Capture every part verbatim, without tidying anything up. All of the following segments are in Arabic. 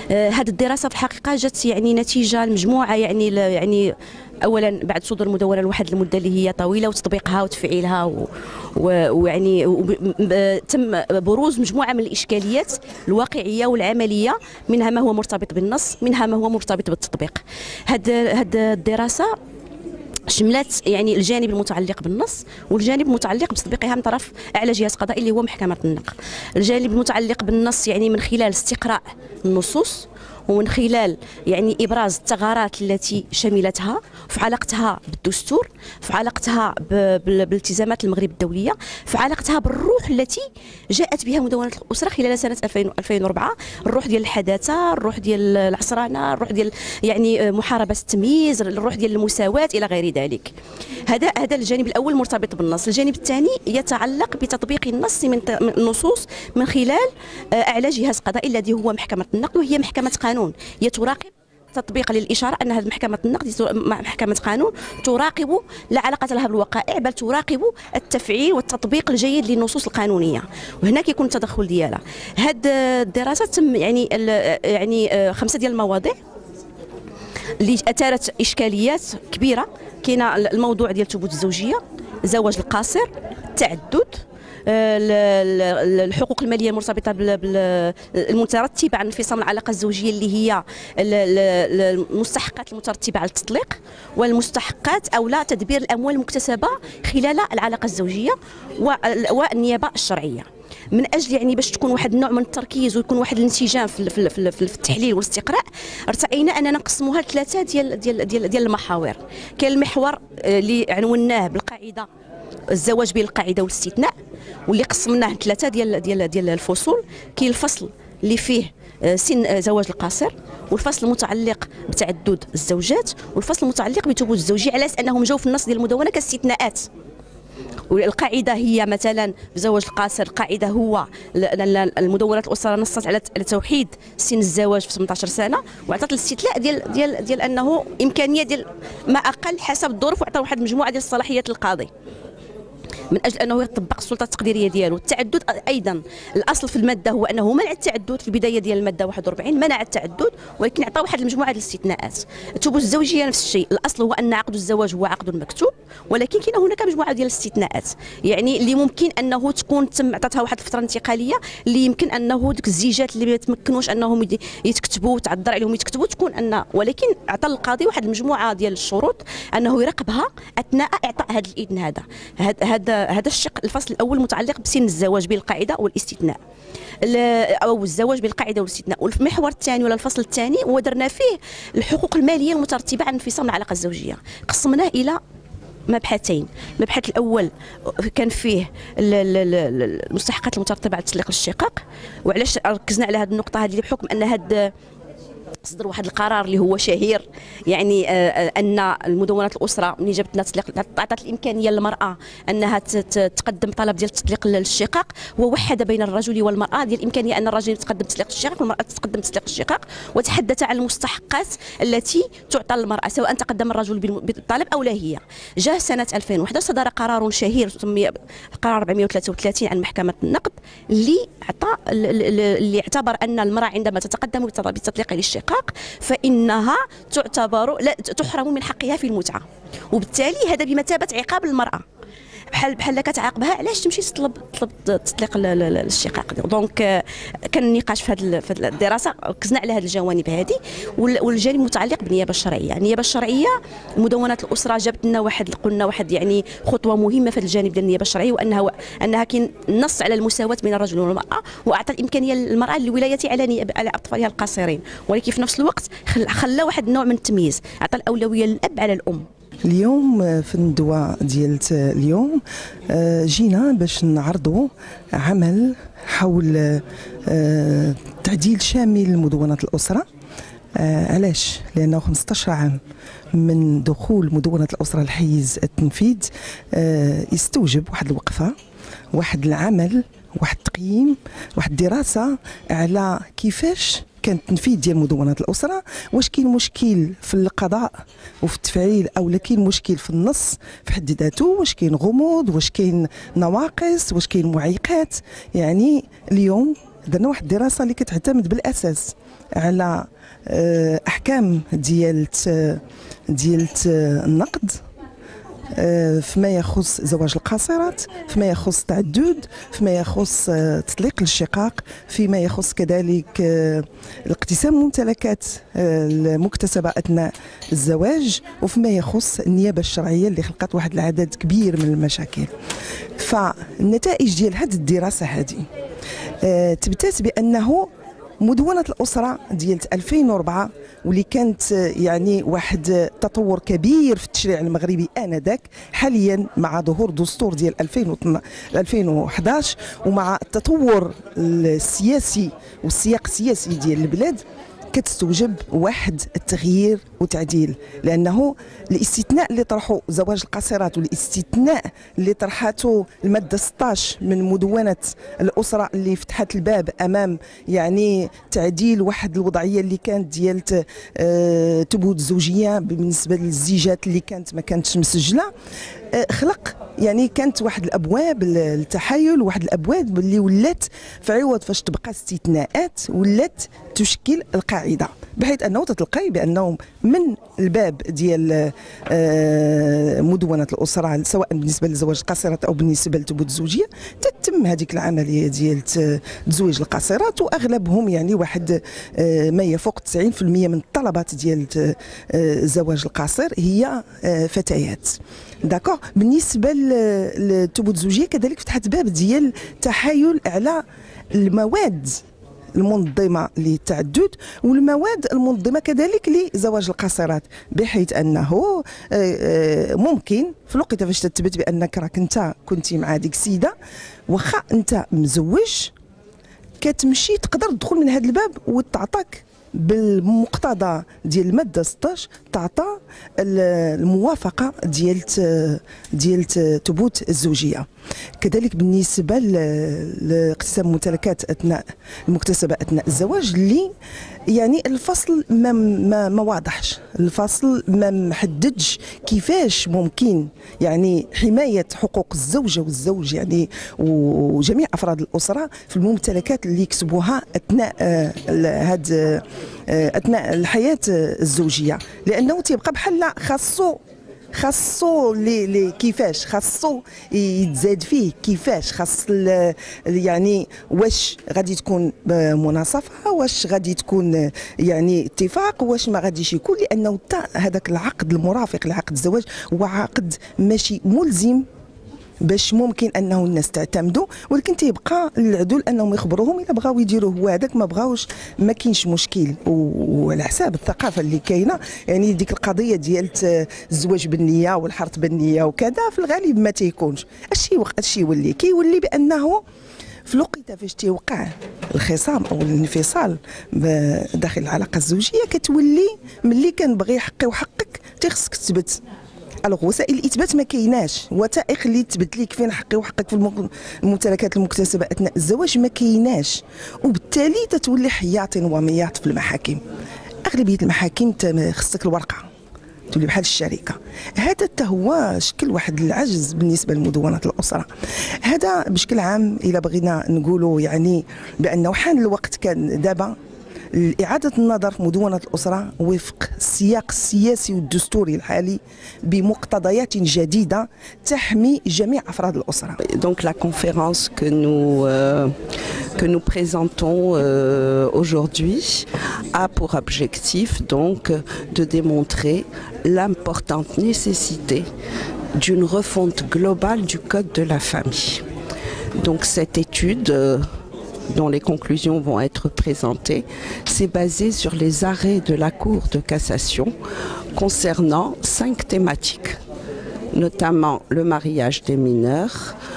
هذه الدراسه في الحقيقه جات يعني نتيجه لمجموعه يعني يعني اولا بعد صدور المدونه لواحد المده اللي هي طويله وتطبيقها وتفعيلها ويعني تم بروز مجموعه من الاشكاليات الواقعيه والعمليه، منها ما هو مرتبط بالنص، منها ما هو مرتبط بالتطبيق. هذه هذه الدراسه شملت يعني الجانب المتعلق بالنص والجانب المتعلق بتطبيقها من طرف اعلى جهاز قضائي اللي هو محكمه النقد. الجانب المتعلق بالنص يعني من خلال استقراء النصوص ومن خلال يعني ابراز الثغرات التي شملتها في علاقتها بالدستور، في علاقتها بالالتزامات المغرب الدوليه، في علاقتها بالروح التي جاءت بها مدونه الاسره خلال سنه ألفين وأربعة، الروح ديال الحداثه، الروح ديال العصرنه، الروح ديال يعني محاربه التمييز، الروح ديال المساواه الى غير ذلك. هذا هذا الجانب الاول مرتبط بالنص. الجانب الثاني يتعلق بتطبيق النص من النصوص من خلال اعلى جهاز قضائي الذي هو محكمه النقد، وهي محكمه قانون هي تراقب تطبيقا للاشاره ان هذه محكمه النقد محكمه قانون تراقب لا علاقه لها بالوقائع، بل تراقب التفعيل والتطبيق الجيد للنصوص القانونيه، وهنا كيكون التدخل ديالها. هذه الدراسه تم يعني يعني خمسه ديال المواضيع اللي اثارت اشكاليات كبيره. كاينه الموضوع ديال ثبوت الزوجيه، الزواج القاصر، التعدد، الحقوق الماليه المرتبطه بالمترتبه عن انفصام العلاقه الزوجيه اللي هي المستحقات المترتبه على التطليق، والمستحقات او لا تدبير الاموال المكتسبه خلال العلاقه الزوجيه، والنيابه الشرعيه. من اجل يعني باش تكون واحد النوع من التركيز ويكون واحد الانسجام في في في التحليل والاستقراء، ارتئينا اننا نقسموها لثلاثه ديال ديال ديال, ديال المحاور. كاين المحور اللي عنوناه بالقاعده الزواج بين القاعده والاستثناء، واللي قسمناه ثلاثه ديال ديال ديال الفصول. كاين الفصل اللي فيه سن زواج القاصر، والفصل المتعلق بتعدد الزوجات، والفصل المتعلق بثبوت الزوجيه، على اساس انهم جاوا في النص ديال المدونه كاستثناءات. والقاعده هي مثلا بزواج القاصر، القاعده هو المدونه الاسره نصت على توحيد سن الزواج في ثمانية عشر سنه، وعطات الاستثناء ديال ديال ديال انه امكانيه ديال ما اقل حسب الظروف، وعطى واحد المجموعه ديال الصلاحيات للقاضي من اجل انه يطبق السلطه التقديريه ديالو. التعدد ايضا الاصل في الماده هو انه منع التعدد في البدايه ديال الماده واحد وأربعين، منع التعدد ولكن عطى واحد المجموعه ديال الاستثناءات. الثبوت الزوجيه نفس الشيء، الاصل هو ان عقد الزواج هو عقد مكتوب، ولكن كاين هناك مجموعه ديال الاستثناءات يعني اللي ممكن انه تكون تم عطاتها واحد الفتره انتقاليه اللي يمكن انه ديك الزيجات اللي ما يتمكنوش انهم يتكتبوا وتعذر عليهم يتكتبوا تكون ان، ولكن عطى القاضي واحد المجموعه ديال الشروط انه يراقبها اثناء اعطاء هذا الاذن. هذا هذا هذا الشق الفصل الاول متعلق بسن الزواج بين القاعده والاستثناء او الزواج بين القاعده والاستثناء. والمحور الثاني ولا الفصل الثاني هو درنا فيه الحقوق الماليه المترتبه عن انفصام العلاقه الزوجيه، قسمناه الى مبحثين. المبحث الاول كان فيه المستحقات المترتبه على تطليق الشقاق، وعلاش ركزنا على هذه النقطه هذه بحكم ان هذا صدر واحد القرار اللي هو شهير يعني ان المدونات الاسره ملي جابت لنا تطليق عطات الامكانيه للمراه انها تقدم طلب ديال تطليق الشقاق، ووحد بين الرجل والمراه ديال الامكانيه ان الرجل يتقدم تطليق الشقاق والمراه تقدم تطليق الشقاق، وتحدث عن المستحقات التي تعطى للمراه سواء تقدم الرجل بالطلب او لا هي. جاء سنه ألفين وأحد عشر صدر قرار شهير سمي قرار أربعمائة وثلاثة وثلاثين عن محكمه النقد اللي عطى اللي اعتبر ان المراه عندما تتقدم بتطليق للشقاق فإنها تعتبر لا تحرم من حقها في المتعة، وبالتالي هذا بمثابة عقاب للمرأة، بحال بحال كتعاقبها علاش تمشي تطلب تطلب تطليق الشقاق. دونك كان النقاش في هذه الدراسه ركزنا على هذه الجوانب هذه، والجانب المتعلق بالنيابه الشرعيه. النيابه الشرعيه مدونات الاسره جابت لنا واحد قلنا واحد يعني خطوه مهمه في الجانب ديال النيابه الشرعيه، وانها انها كاين نص على المساواه بين الرجل والمراه، واعطى الامكانيه للمراه للولايه على على اطفالها القصيرين، ولكن في نفس الوقت خلى واحد النوع من التمييز، اعطى الاولويه للاب على الام. اليوم في الندوة ديال اليوم جينا باش نعرضوا عمل حول تعديل شامل لمدونات الأسرة. علاش؟ لأنه خمسة عشر عام من دخول مدونة الأسرة لحيز التنفيذ يستوجب واحد الوقفة، واحد العمل، واحد التقييم، واحد الدراسة على كيفاش كان التنفيذ ديال مدونات الاسره، واش كاين مشكل في القضاء وفي التفعيل او لا كاين مشكل في النص في حد ذاته، واش كاين غموض، واش كاين نواقص، واش كاين معيقات. يعني اليوم درنا واحد الدراسه اللي كتعتمد بالاساس على احكام ديال ديال النقد فيما يخص زواج القاصرات، فيما يخص التعدد، فيما يخص تطليق الشقاق، فيما يخص كذلك الاقتسام الممتلكات المكتسبه اثناء الزواج، وفيما يخص النيابه الشرعيه اللي خلقت واحد العدد كبير من المشاكل. فالنتائج ديال هذه الدراسه هذه تبتات بانه مدونة الأسرة ديال ألفين وأربعة واللي كانت يعني واحد تطور كبير في التشريع المغربي آنذاك، حاليا مع ظهور دستور ديال ألفين وأحد عشر ومع التطور السياسي والسياق السياسي ديال البلاد كتستوجب واحد التغيير وتعديل، لانه الاستثناء اللي طرحوا زواج القاصرات والاستثناء اللي طرحته الماده ستطاش من مدونه الاسره اللي فتحت الباب امام يعني تعديل واحد الوضعيه اللي كانت ديال تبوت الزوجيه بالنسبه للزيجات اللي كانت ما كانتش مسجله، خلق يعني كانت واحد الابواب للتحايل، واحد الابواب اللي ولات في عوض فاش تبقى استثناءات ولات تشكل القاعده، بحيث انه تتلقاي بانه من الباب ديال مدونه الاسره سواء بالنسبه لزواج القاصرات او بالنسبه لتبوت الزوجيه تتم هذيك العمليه ديال تزويج القاصرات، واغلبهم يعني واحد ما يفوق تسعين بالمئة من الطلبات ديال زواج القاصر هي فتيات. داكوغ. بالنسبه للتبوت الزوجيه كذلك فتحت باب ديال التحايل على المواد المنظمه للتعدد والمواد المنظمه كذلك لزواج القاصرات، بحيث انه ممكن في الوقت فاش تثبت بانك راك انت كنتي مع ديك السيده واخا انت مزوج كتمشي تقدر تدخل من هذا الباب وتعطاك بالمقتضى ديال الماده ستطاش تعطى الموافقه ديال ديال تبوت الزوجيه. كذلك بالنسبه لاقتسام الممتلكات اثناء المكتسبه اثناء الزواج اللي يعني الفصل ما ما, ما واضحش، الفصل ما محددش كيفاش ممكن يعني حمايه حقوق الزوجه والزوج يعني وجميع افراد الاسره في الممتلكات اللي يكسبوها اثناء هذا اثناء الحياه الزوجيه، لانه تيبقى بحال خاصو خاصو لي لي كيفاش خاصو يتزاد فيه، كيفاش خاص يعني واش غادي تكون مناصفه، واش غادي تكون يعني اتفاق، واش ما غاديش يكون، لانه هذاك العقد المرافق لعقد الزواج هو عقد ماشي ملزم باش ممكن انه الناس تعتمدوا، ولكن تيبقى للعدول انهم يخبروهم الا بغاو يديروه هو هذاك، ما بغاوش ما كاينش مشكل. وعلى حساب الثقافه اللي كاينه يعني ديك القضيه ديال الزواج بالنيه والحرث بالنيه وكذا في الغالب ما تيكونش. الشيء وقت الشيء يولي كيولي بانه في الوقت فاش تيوقع الخصام او الانفصال داخل العلاقه الزوجيه كتولي ملي كنبغي حقي وحقك تيخصك تثبت. الوغ وسائل الاثبات ما كايناش، وثائق اللي تثبت لك فين حقي وحقك في الممتلكات المكتسبه اثناء الزواج ما كايناش، وبالتالي تتولي حياط ومياط في المحاكم. اغلبيه المحاكم خصك الورقه تولي بحال الشركه. هذا حتى هو شكل واحد العجز بالنسبه لمدونه الاسره. هذا بشكل عام الا بغينا نقولوا يعني بانه حان الوقت كان دابا إعادة النظر في مدونة الأسرة وفق السياق السياسي والدستوري الحالي بمقتضيات جديدة تحمي جميع أفراد الأسرة. Donc la conférence que nous euh, que nous présentons euh, aujourd'hui a pour objectif donc de démontrer l'importante nécessité d'une refonte globale du code de la famille. Donc cette étude euh, dont les conclusions vont être présentées, s'est basée sur les arrêts de la Cour de cassation concernant cinq thématiques, notamment le mariage des mineurs,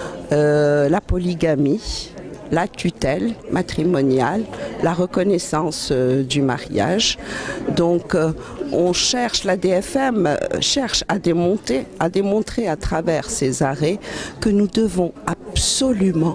euh, la polygamie, la tutelle matrimoniale, la reconnaissance euh, du mariage. Donc euh, on cherche, la D F M cherche à démontrer, à démontrer à travers ces arrêts que nous devons absolument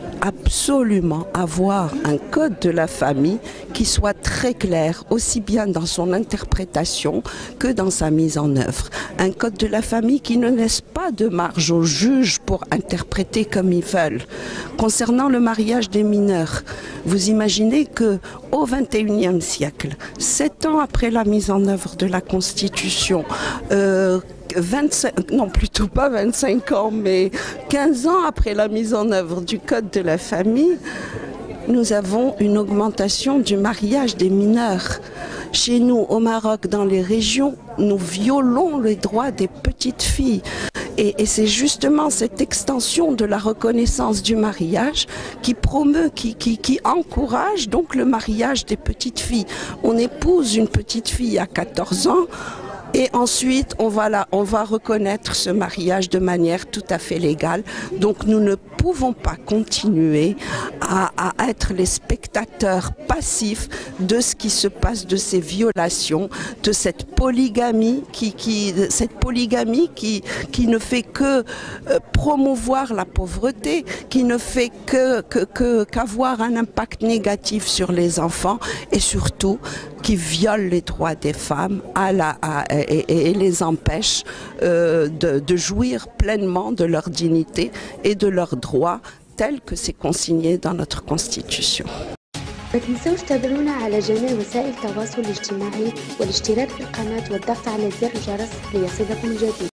absolument avoir un code de la famille qui soit très clair, aussi bien dans son interprétation que dans sa mise en œuvre. Un code de la famille qui ne laisse pas de marge aux juges pour interpréter comme ils veulent. Concernant le mariage des mineurs, Vous imaginez qu'au vingt et unième siècle, sept ans après la mise en œuvre de la Constitution, euh, vingt-cinq, non plutôt pas vingt-cinq ans, mais quinze ans après la mise en œuvre du Code de la famille, nous avons une augmentation du mariage des mineurs. Chez nous, au Maroc, dans les régions, nous violons les droits des petites filles. Et, et c'est justement cette extension de la reconnaissance du mariage qui promeut, qui, qui, qui encourage donc le mariage des petites filles. On épouse une petite fille à quatorze ans, et ensuite, on va, là, on va reconnaître ce mariage de manière tout à fait légale. Donc nous ne pouvons pas continuer à, à être les spectateurs passifs de ce qui se passe, de ces violations, de cette polygamie qui, qui, cette polygamie qui, qui ne fait que euh, promouvoir la pauvreté, qui ne fait que, que, que, qu'avoir un impact négatif sur les enfants et surtout qui viole les droits des femmes à la, à, et, et, et les empêche euh, de, de jouir pleinement de leur dignité et de leurs droits tels que c'est consigné dans notre Constitution. ما تنسوش تابعونا على جميع وسائل التواصل الاجتماعي والاشتراك في القناة والضغط على زر الجرس ليصلكم الجديد.